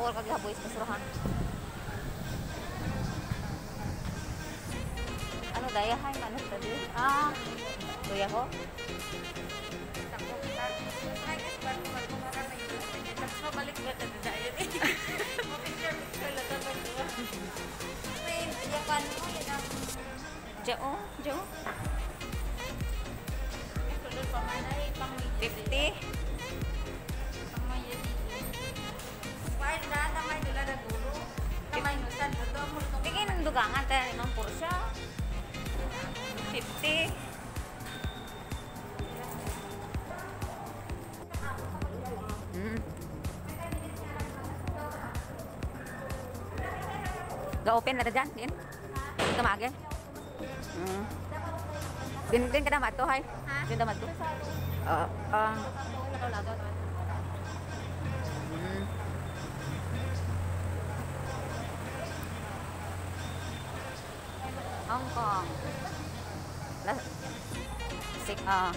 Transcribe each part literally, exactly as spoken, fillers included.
bawal kag haboy sa surahan. Ano daya hay manus tadi? Ah. Kuya ko. Ay, kasi bago bago marami yun. Tapos mabalik ba tadi daya ni? Picture picture lang dapat ko. May yakan mo yan ang Jao, jao. ito pa man ay pang fifty. pang may Why na na may dula na guro? Kamay nusan do mo to. Tingin ng dugangan tayo ng Porsche. fifty. Mm. Ga-open na dyan, din? Kamage? Mm. Din, din ka damat to, hay? Ha? Din damat to? Oo. Ah. Mm. Hong Kong. Las Sik ah.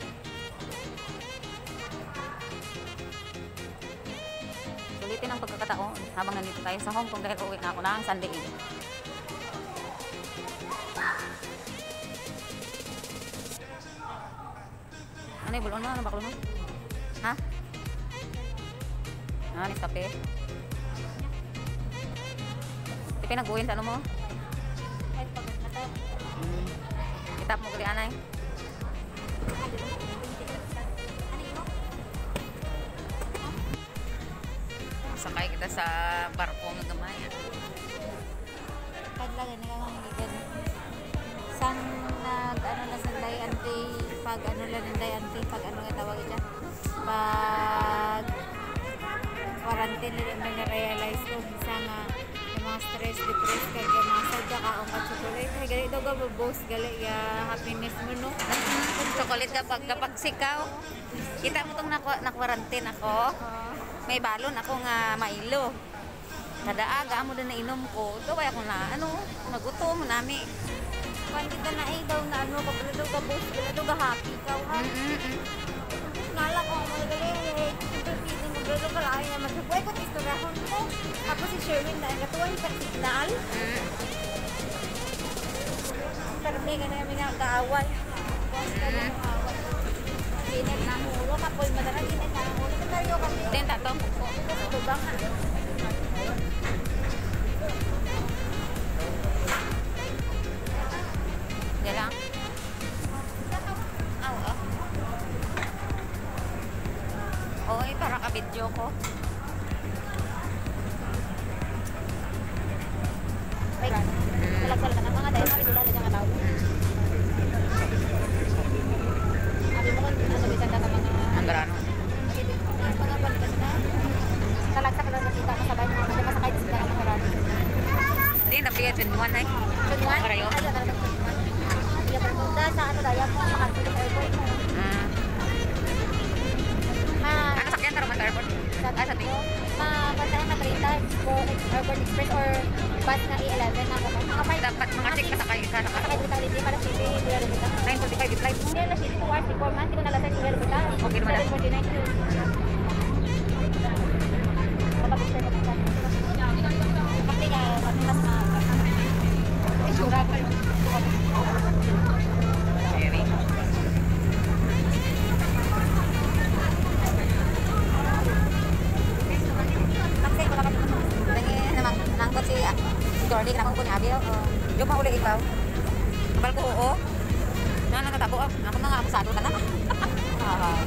Sulitin ang pagkakataon habang nandito tayo sa Hong Kong dahil uwi na ako ng Sunday. Ano yung bulon mo? Ano ba kulon mo? Ha? Ah, niskape. Di pinag-uwin sa ano mo? Ay pagod na to. Hmm. Itap mo kali anay. Sakay kita sa barko ng gamay. Kadlaga na nga magigan. Sang nag ano na sa dayante pag ano lang ng dayante pag ano nga tawag ita. Pag quarantine na na realize ko sa nga yung mga stress, depress kag yung mga sadya ka ang chocolate kay gali daw ga boss gali ya happiness mo no. Chocolate kapag kapag sikaw. Kita mo tong na-quarantine ako. May balon ako nga mailo. Kada aga mo din na inom ko. Ito kaya ko na ano, nagutom nami. Kung kita na eh daw na ano, kapag daw ka boss, kapag daw ka happy ka, ha? Mm -mm -mm. Nala ko, magaling eh. Siyempre, feeling mo, gano'n ka lang na magsabuhay ko, istorahon ko. Ako si Sherwin, dahil katuwa yung pag-signal. Mm. Pero may gano'n yung mga kaaway. Boss ka na yung away. Ginit na mulo, kapoy madara, ginit na mulo. Katayo kami. Din tatong ko. Ito ba nga? Yan lang. Aw, ah. Oy, para ka video ko. Ay, salag-salag ka na mga dahil mga itulala dyan kataw. Sabi mo kung ano bisa ka mga... Ang garano. Mga balikas na. Salag-salag na kita masabay mo. Kasi masakay din sila ka mga rani. Hindi, nabigay twenty-one ay. Twenty-one? Karayo? Ay, talaga twenty-one. Iya, permuda sa ano daya mo, makatuloy sa airport mo. Mm. Ma, Ano sakyan taro man sa airport? sa Ah, sa ko, tingin. ma, basta na treinta ko airport express or bus na E eleven na ako. Makapay, Dapat mga check kasakay ka. Makapay dito ulit, para city, hindi na lumita. nine forty-five yung flight mo. Hindi na city, two hours before man, hindi ko nalasay, hindi na lumita. Okay naman na. seven forty-nine yun. Kapag-picture ko pa. Kapag nga, mas ma... Ay, sura ka yun. Very. Taxi, wala ka dito. Tingin naman, nangkot si, ah, si Jordy, kanakong ko ni Abil. Yung mauli ikaw. Kapal ko, oo. Na, nagkatabo ah. Ako na nga, akusado ka na. Ah.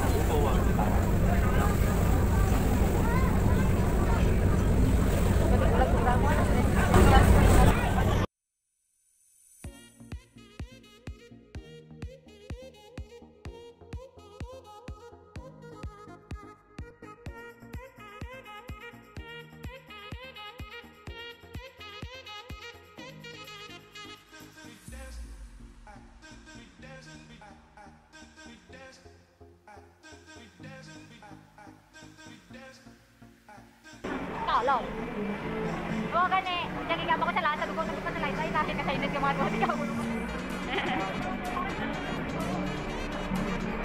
Tolong. Oo, gani. Diyan gigama ko sa lahat. Sabi ko, sabi ko sa lahat. Ay, natin ka Chinese yung mga doon. Ikaw mo naman.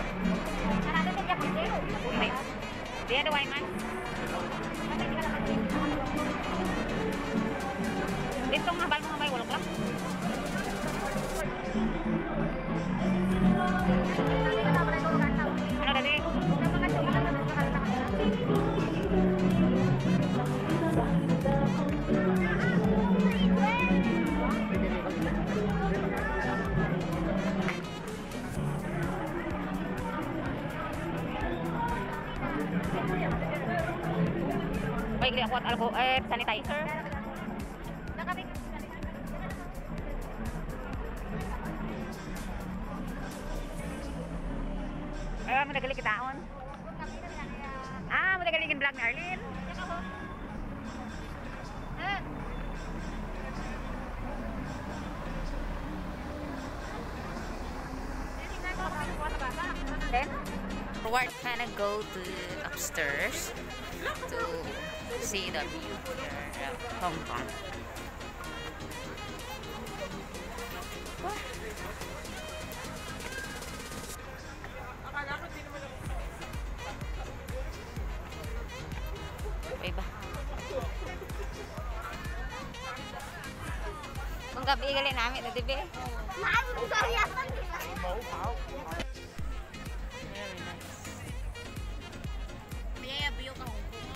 Nanalo din ka, hindi. Hindi. Di ada wine man. Kasi hindi ka naman. kuat alcohol, eh, sanitizer. Eh, madagali kitaon. Ah, madagali kin vlog ni Arlene. Then, we're gonna go to upstairs to see the view here of Hong Kong. Okay ba? Kung gabi gali namin na dibe? Very nice. May view ka Hong Kong.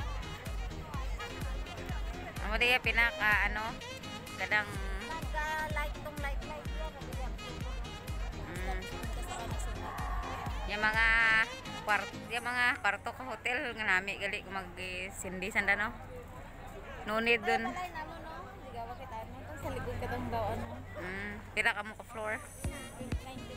Amo diya pinaka ano, kadang Nagka-light tong light light yan. mm, yung mga kwart, yung mga kwarto ka hotel nga nami gali kung mag-sindi sanda no. No need dun. Malay na mo no. Hindi ka ba kita mo tong sa likod ka tong daw ano. Mm, pila ka mo ka floor? nineteen.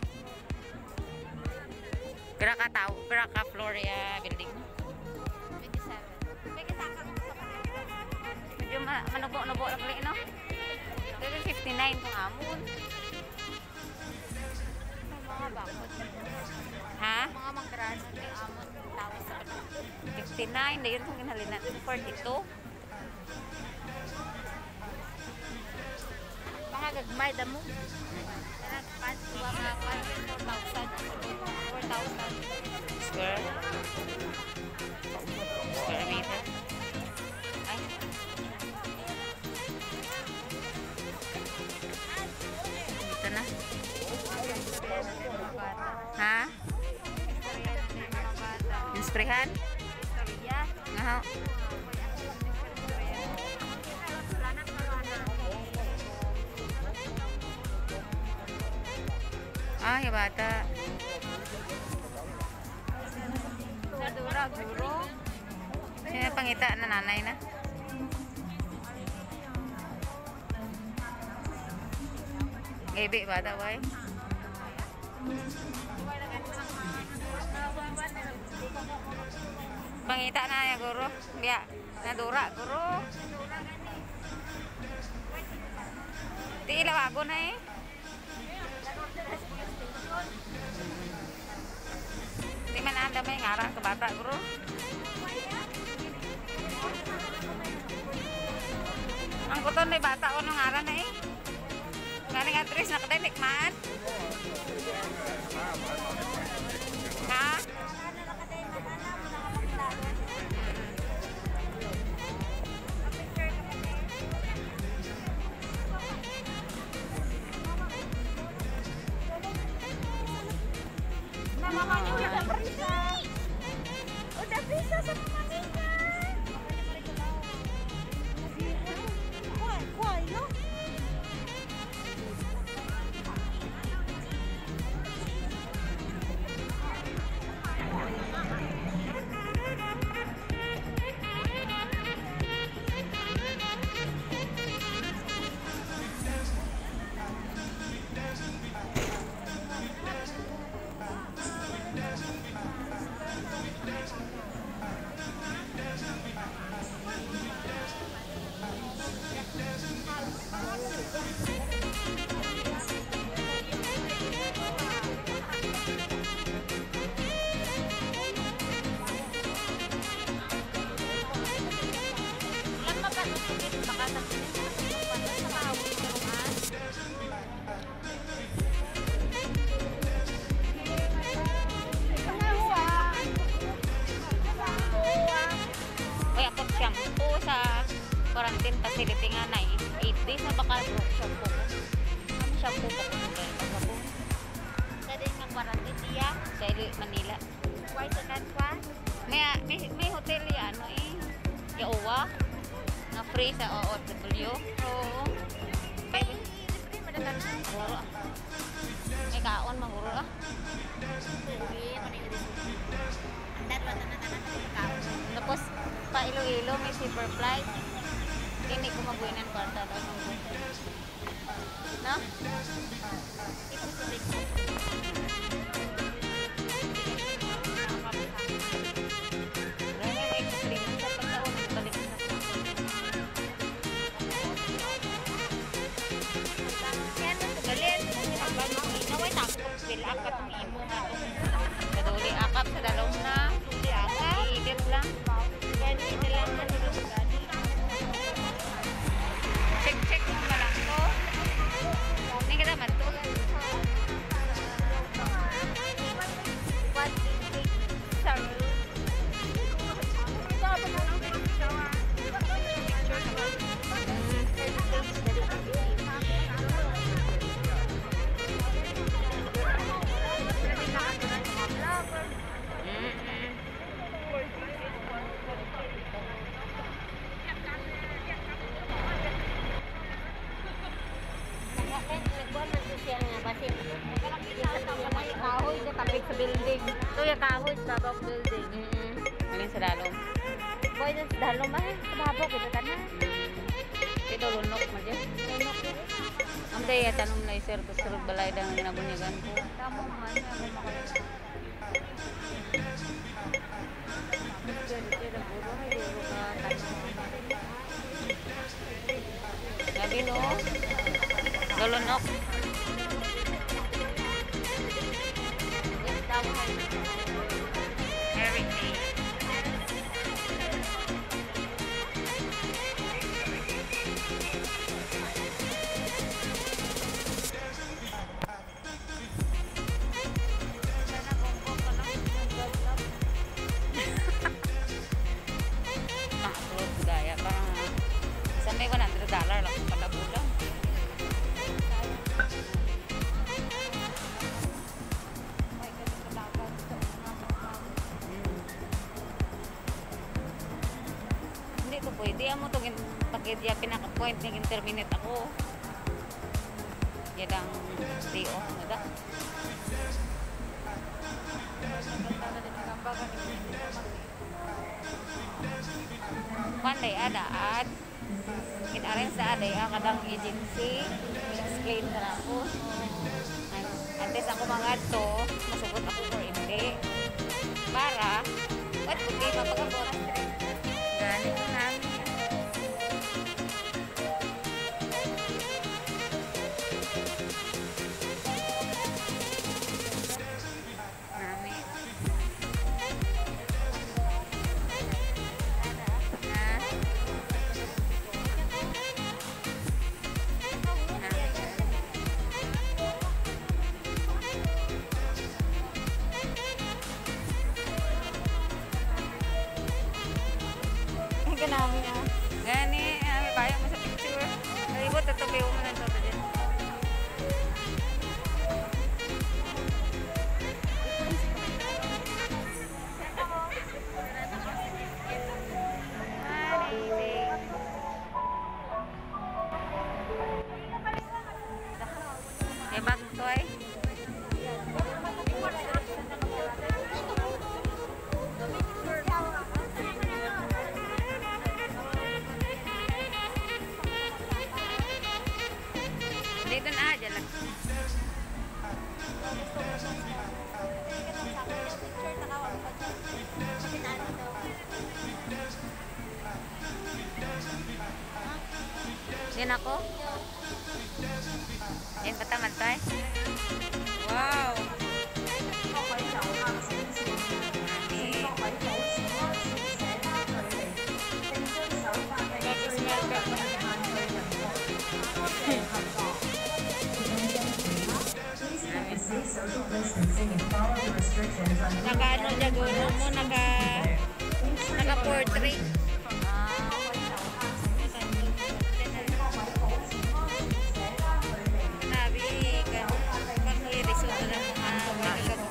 Pila ka tao, pila ka floor ya building. twenty-seven. May kasaka mo sa kanila. Medyo ma- manubo-nubo lang gali no. Dito fifty-nine kung amon. May mga bakod. Ha? Mga manggrano may amon tao sa kanila. fifty-nine, dayon kung ginhalinan. forty-two. Mga gagmay damo. Kaya pas tuwa nga four thousand. four thousand. Square. Square meter. Ay. Dito na. Mga bata. Ha? Istorya na ng mga bata. Yung sprehan? Istorya. Nga. Ah, yung bata. Nadura, guro. Sino pangita na nanay na? Gabi bata, boy. Pangita na ya guru. Biya, nadura guru. Di ilawago na eh. Di man anda may ngarang ke bata guru. Ang kuton ni bata o nung ngaran na eh. Galing atris na kada nikmat. Ha? Mama niya udah prisa. Udah prisa sa mama niya. Kuai, kuai no? quarantine facility nga na eight days na baka broke shampoo ko. Ang shampoo ko ko dahil pagkabong. Sa din ng quarantine niya. Sa Iloilo, Manila. Why sa kanwa? May, may, may hotel yan, ano eh. Yaowa. Na free sa O O W. Oo. May libre madagal na. Guro. May kaon, maguro ah. Libre, manay ulit. Ang darwa na na na na. Tapos, pa Iloilo, may super flight. Hindi ko mabuhinan kwarta daw ng buhay. No? Ito sa dito. Rene, may kutrinan sa pagkaon. Balik na sa yan na galit. Naway na ako pag-fill up at ang imo nga itong kaduli akap sa dalong na. Duli akap. Iigit lang. Gani na lang na nila sa gani. Check-check mo na lang to. Hindi ka naman to. What is it? Sorry. Kahoy sa tabik sa building. Ito yung kahoy sa tabak building. Mm-hmm. Alin sa dalom? Boy, sa dalom ay. Sa babok, ito ka na. Ito, lunok mo dyan. Lunok mo. Ang daya, tanong na sir, gusto rin balay na nabunyagan ko. Tama man, ako makalas. Gabi no? Lulunok. Everything. Ah, tulog gaya. Parang isang may one hundred dollar lang pala bulang. Hindi ko pwede. Amo itong pakit ya pinaka-point ng interminate ako. Yan ang day off mo da. Panday ada ad. Kinarin sa aday ang kadang agency. Explain na na ako. Antes ako mga to, masugot ako or hindi. Para, what would be mapagabot? Gani ko namin. Namin. Ganami ah. Gani, may bayang mo sa picture. Nalibot, tatabi mo na ito dyan. Eh, bagong to ay. Dito na aja lang. Yan ako. Yan pataman tayo. Wow. Naka ano jagono mo, naka naka portrait. Nabi kan pag resulta ng mga magagabo.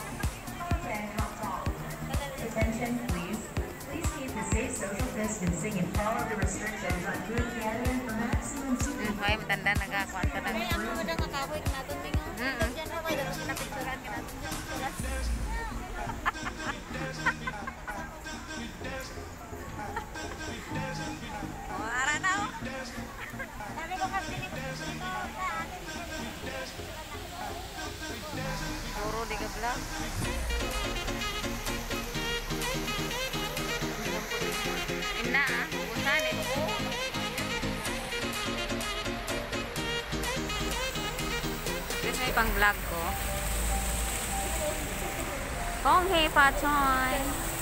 Attention please. Please keep the safe social distancing and follow the restrictions on group gathering for maximum two. Hmm, may matanda nagakuan ka na. Ay, ang mga daw kakahoy ka natin tingnan. Mm-mm. Diyan ako, daw pinapicturean ka natin dyan. Tulas. vlog. Ina ah, ubusan ito. This may pang vlog ko. Kong hei pa choy.